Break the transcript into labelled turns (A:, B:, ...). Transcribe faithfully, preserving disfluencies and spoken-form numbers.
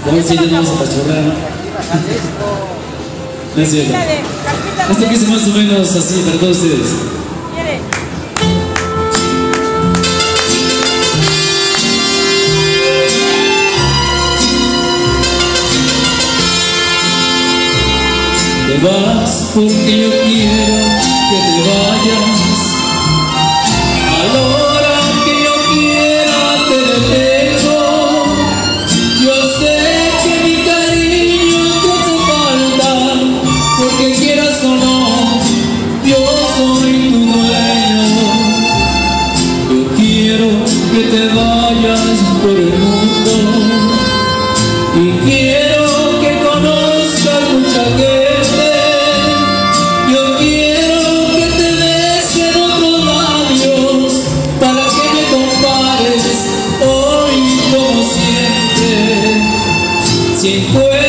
A: Hoy sí ya vamos a pachorrar. No es cierto. Esto que hice más o menos así para todos ustedes. Te vas porque yo quiero que te vayas. A la hora que yo quiera te dejo. Yo sé que mi cariño te hace falta, porque quieras o no, yo soy tu dueño. Yo quiero que te vayas por el mundo y quiero que conozcas mucha gente. Si encuentras